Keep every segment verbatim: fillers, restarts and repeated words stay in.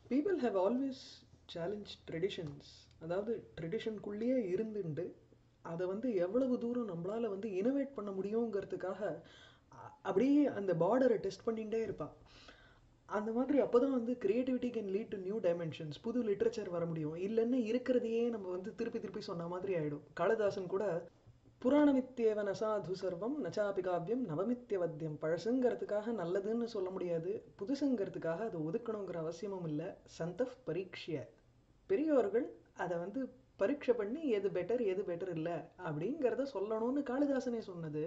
People have always challenged traditions. அதாவது ட்ரெடிஷனுக்குள்ளேயே இருந்துண்டு அதை வந்து எவ்வளவு தூரம் நம்மளால வந்து இனோவேட் பண்ண முடியுங்கிறதுக்காக அ- அப்படியே அந்த பார்டரை டெஸ்ட் பண்ணிகிட்டே இருப்பா. அந்த மாதிரி அப்பதான் வந்து creativity can lead to new dimensions, புது லிட்ரேச்சர் வர முடியும். இல்லைன்னா இருக்கிறதையே நம்ம வந்து திருப்பி திருப்பி சொன்ன மாதிரி ஆயிடும். காளிதாசன் கூட புராணமித்யேவ ந சாது சர்வம் நச்சாபி காவியம் நவமித்யவத்தியம், பழசுங்கிறதுக்காக நல்லதுன்னு சொல்ல முடியாது, புதுசுங்கிறதுக்காக அதை ஒதுக்கணுங்கிற அவசியமும் இல்லை. சந்தப் பரீட்சிய, பெரியவர்கள் அதை வந்து பரீட்சை பண்ணி எது பெட்டர் எது பெட்டர் இல்லை அப்படிங்கிறத சொல்லணும்னு காளிதாசனே சொன்னது.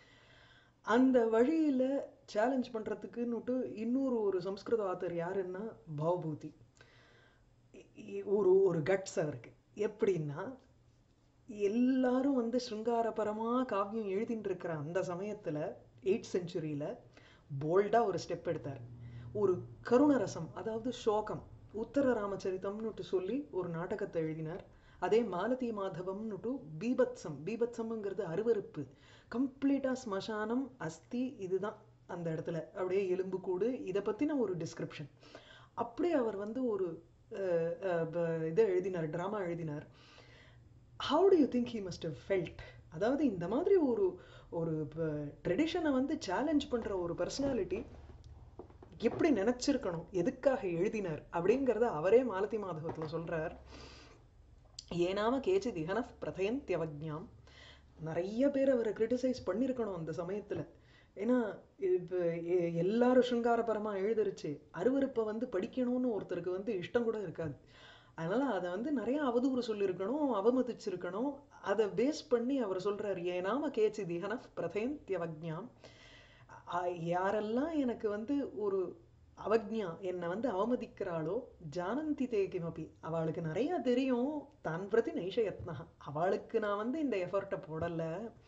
அந்த வழியில சேலஞ்ச் பண்றதுக்குன்னுட்டு இன்னொரு ஒரு சம்ஸ்கிருத ஆத்தர் யாருன்னா பவபூதி. இ- இ- ஒரு ஒரு கட்ஸ் அவருக்கு. எப்படின்னா, எல்லாரும் வந்து சிருங்காரபரமா காவியம் எழுதிட்டு இருக்கிற அந்த சமயத்துல எயிட் செஞ்சுரியில போல்டா ஒரு ஸ்டெப் எடுத்தார். ஒரு கருணரசம், அதாவது சோகம், உத்தர ராமச்சரிதம்னுட்டு சொல்லி ஒரு நாடகத்தை எழுதினார். அதே மாலதி மாதவம்னுட்டு பீபத்சம், பீபத்சம்ங்கிறது அருவருப்பு, கம்ப்ளீட்டா ஸ்மசானம் அஸ்தி, இதுதான் அந்த இடத்துல அப்படியே எலும்பு கூடு, இதை பத்தின ஒரு டிஸ்கிரிப்ஷன். அப்படியே அவர் வந்து ஒரு அஹ், அஹ், ப- இதை எழுதினார், ட்ராமா எழுதினார். How do you think he must have felt? அதாவது இந்த மாதிரி ஒரு ஒரு ட்ரெடிஷனை வந்து சேலஞ்ச் பண்ற ஒரு பர்சனாலிட்டி எப்படி நினைச்சிருக்கணும், எதுக்காக எழுதினார் அப்படிங்கிறத அவரே மாலதி மாதவத்துல சொல்றார். ஏனாம கேச்சித் இஹனஃப் பிரதயந்த்யவஜ்ஞாம். நிறைய பேர் அவரை கிரிட்டிசைஸ் பண்ணியிருக்கணும் அந்த சமயத்துல. ஏன்னா இப்போ எல்லாரும் சிருங்காரபரமா எழுதிருச்சு, அருவருப்பை வந்து படிக்கணும்னு ஒருத்தருக்கு வந்து இஷ்டம் கூட இருக்காது. அதனால அதை வந்து நிறைய அவதூறு சொல்லியிருக்கணும், அவமதிச்சிருக்கணும். அதை பேஸ் பண்ணி அவர் சொல்றாரு, ஏனாம கேச்சி திஹனஃப் பிரதயந்த்யவஜ்ஞாம். யாரெல்லாம் எனக்கு வந்து ஒரு அவக்ஞா, என்னை வந்து அவமதிக்கிறாளோ, ஜானந்தி தே கிமபி, அவளுக்கு நிறைய தெரியும், தான் பிரதி நைஷயத்னா, அவளுக்கு நான் வந்து இந்த எஃபர்ட்டை போடல.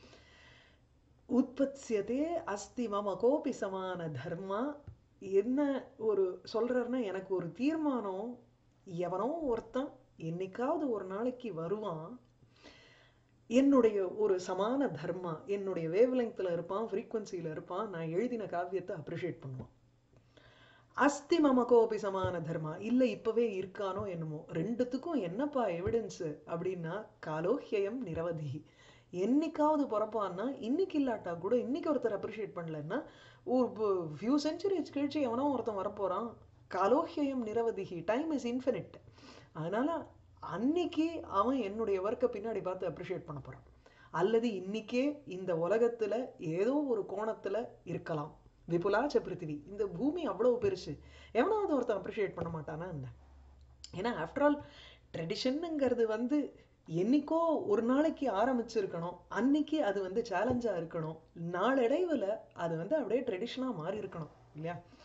உற்பத்தியதே அஸ்தி மம கோபி சமான தர்மா. என்ன ஒரு சொல்றாருன்னா, எனக்கு ஒரு தீர்மானம், எவனோ ஒருத்தன் என்னைக்காவது ஒரு நாளைக்கு வருவான், என்னுடைய ஒரு சமான தர்மா, என்னுடைய வேவ் லெங்க்ல இருப்பான், ஃப்ரீக்வன்சியில் இருப்பான், நான் எழுதின காவியத்தை அப்ரிஷியேட் பண்ணுவான். அஸ்தி மம கோபி சமான தர்மா, இல்லை இப்பவே இருக்கானோ என்னமோ. ரெண்டுத்துக்கும் என்னப்பா எவிடன்ஸ் அப்படின்னா, காலோஹ்யம் நிரவதி. என்னைக்காவது பிறப்பான்னா, இன்னைக்கு இல்லாட்டா கூட, இன்னைக்கு ஒருத்தர் அப்ரிஷியேட் பண்ணலன்னா ஒரு ஃபியூ செஞ்சுரிஸ் கழிச்சு எவனோ ஒருத்தன் வரப்போறான். காலோஹ்யம் நிரவதிஹி, டைம் இஸ் இன்ஃபினிட். அதனால அன்னைக்கு அவன் என்னுடைய ஒர்க்கை பின்னாடி பார்த்து அப்ரிஷியேட் பண்ண போறான். அல்லது இன்னைக்கே இந்த உலகத்துல ஏதோ ஒரு கோணத்துல இருக்கலாம். விபுலாச்ச பிருத்திவி, இந்த பூமி அவ்வளவு பெருசு, எவனாவது ஒருத்தன் அப்ரிஷியேட் பண்ண மாட்டானா என்ன? ஏன்னா ஆஃப்டர் ஆல் ட்ரெடிஷனுங்கிறது வந்து என்னைக்கோ ஒரு நாளைக்கு ஆரம்பிச்சிருக்கணும், அன்னைக்கு அது வந்து சேலஞ்சா இருக்கணும், நாளடைவுல அது வந்து அப்படியே ட்ரெடிஷனா மாறி இருக்கணும் இல்லையா?